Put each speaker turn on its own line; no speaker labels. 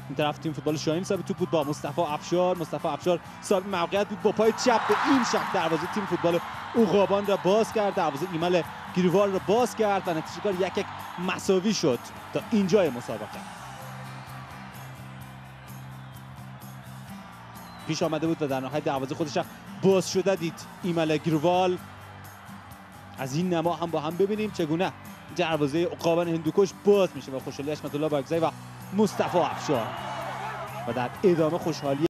این طرف تیم فوتبال شاهین صاحب توپ بود با مصطفی افشار. مصطفی افشار صاحب موقعیت بود با پای چپ به این شب دروازه تیم فوتبال عقابان را باز کرد، دروازه ایمل گیروال را باز کرد و نتیجه کار 1-1 مساوی شد تا اینجای مسابقه. پیش آمده بود و در نهایت دروازه خودش باز شده دید ایمل گیروال. از این نما هم با هم ببینیم چگونه دروازه عقابان هندوکش باز میشه و خوشحالی حشمت الله بارکزئی و مصطفی افشار و در ادامه خوشحالی